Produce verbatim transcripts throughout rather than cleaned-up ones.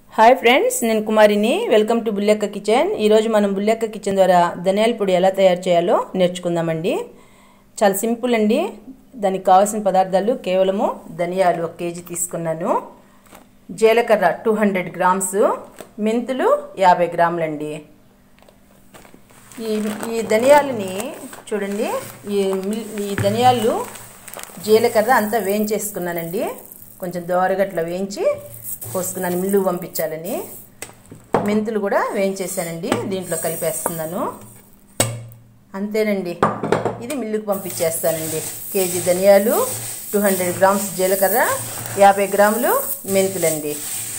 Hi friends, నేను కుమారిని. Welcome to Bullekka kitchen. ఈరోజు మనం బుల్లెక్క కిచెన్ ద్వారా ధనియాల పొడి ఎలా తయారు చేయాలో నేర్చుకుందామండి. చాలా సింపుల్ అండి. దానికి కావాల్సిన పదార్థాలు కేవలము ధనియాలు ఒక కేజీ తీసుకున్నాను, జీలకర్ర టూ హండ్రెడ్ గ్రామ్స్, మెంతులు యాభై గ్రాములండి. ఈ ఈ ధనియాలని చూడండి, ఈ ఈ ధనియాలు జీలకర్ర అంతా వేయించేసుకున్నానండి. కొంచెం దోరగట్ల వేయించి పోసుకున్నాను, మిల్లు పంపించాలని. మెంతులు కూడా వేయించేసానండి, దీంట్లో కలిపేస్తున్నాను. అంతేనండి, ఇది మిల్లుకు పంపించేస్తానండి. కేజీ ధనియాలు, టూ హండ్రెడ్ గ్రామ్స్ జీలకర్ర, యాభై గ్రాములు మెంతులండి.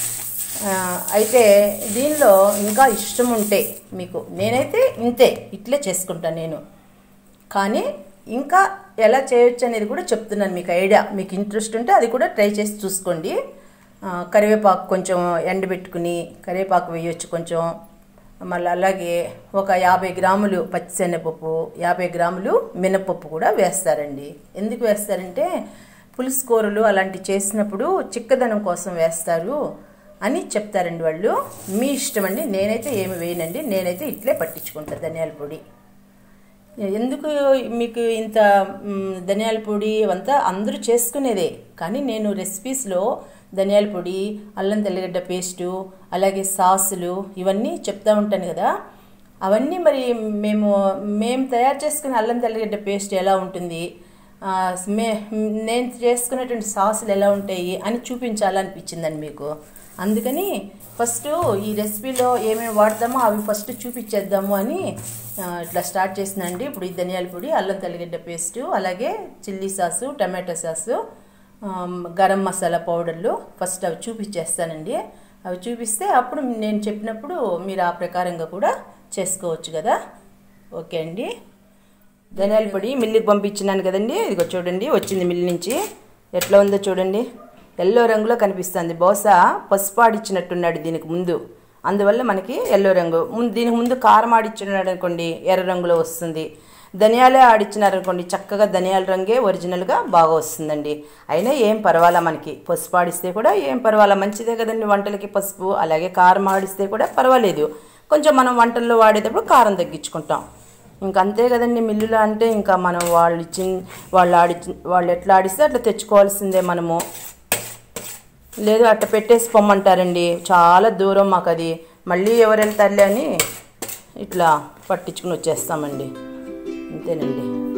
అయితే దీనిలో ఇంకా ఇష్టం ఉంటే మీకు, నేనైతే ఇంతే ఇట్లే చేసుకుంటాను నేను, కానీ ఇంకా ఎలా చేయొచ్చు అనేది కూడా చెప్తున్నాను మీకు. ఐడియా మీకు ఇంట్రెస్ట్ ఉంటే అది కూడా ట్రై చేసి చూసుకోండి. కరివేపాకు కొంచెం ఎండబెట్టుకుని కరివేపాకు వేయొచ్చు కొంచెం. మళ్ళీ అలాగే ఒక యాభై గ్రాములు పచ్చిశనగపప్పు, యాభై గ్రాములు మినపప్పు కూడా వేస్తారండి. ఎందుకు వేస్తారంటే పులుసు కూరలు అలాంటివి చేసినప్పుడు చిక్కదనం కోసం వేస్తారు అని చెప్తారండి వాళ్ళు. మీ ఇష్టం అండి, నేనైతే ఏమి వేయనండి. నేనైతే ఇట్లే పట్టించుకుంటాను ధనియాల పొడి. ఎందుకు మీకు ఇంత ధనియాల పొడి అంతా అందరూ చేసుకునేదే, కానీ నేను రెసిపీస్లో ధనియాల పొడి, అల్లం తెల్లగడ్డ పేస్టు, అలాగే సాసులు ఇవన్నీ చెప్తూ ఉంటాను కదా. అవన్నీ మరి మేము మేము తయారు చేసుకునే అల్లం తెల్లగడ్డ పేస్ట్ ఎలా ఉంటుంది, మే నేను చేసుకునేటువంటి సాసులు ఎలా ఉంటాయి అని చూపించాలనిపించిందండి మీకు. అందుకని ఫస్ట్ ఈ రెసిపీలో ఏమేమి వాడతామో అవి ఫస్ట్ చూపించేద్దాము అని ఇట్లా స్టార్ట్ చేసినండి. ఇప్పుడు ఈ ధనియాల పొడి, అల్లం తెల్లగడ్డ పేస్టు, అలాగే chilli sauce, tomato sauce, garam masala పౌడర్లు ఫస్ట్ అవి చూపించేస్తానండి. అవి చూపిస్తే అప్పుడు నేను చెప్పినప్పుడు మీరు ఆ ప్రకారంగా కూడా చేసుకోవచ్చు కదా. ఓకే అండి. ధనియాల పొడి మిల్లుకి పంపించినాను కదండి. ఇదిగో చూడండి, వచ్చింది మిల్లు నుంచి. ఎట్లా ఉందో చూడండి, ఎల్లో రంగులో కనిపిస్తుంది. బహుశా పసుపు ఆడిచ్చినట్టున్నాడు దీనికి ముందు, అందువల్ల మనకి ఎల్లో రంగు. ముందు దీనికి ముందు కారం ఆడిచ్చినాడు అనుకోండి, ఎర్ర రంగులో వస్తుంది. ధనియాలే ఆడిచ్చినారనుకోండి, చక్కగా ధనియాల రంగే ఒరిజినల్గా బాగా వస్తుందండి. అయినా ఏం పర్వాలా, మనకి పసుపు ఆడిస్తే కూడా ఏం పర్వాలా, మంచిదే కదండి వంటలకి పసుపు. అలాగే కారం ఆడిస్తే కూడా పర్వాలేదు, కొంచెం మనం వంటల్లో వాడేటప్పుడు కారం తగ్గించుకుంటాం. ఇంకా అంతే కదండి. మిల్లులో అంటే ఇంకా మనం వాళ్ళు ఇచ్చి వాళ్ళు ఆడిచి వాళ్ళు ఎట్లా ఆడిస్తే అట్లా తెచ్చుకోవాల్సిందే మనము. లేదు అట్లా పెట్టేసి పొమ్మంటారండి, చాలా దూరం మాకు అది. మళ్ళీ ఎవరు వెళ్తారులే అని ఇట్లా పట్టించుకుని వచ్చేస్తామండి. అంతేనండి.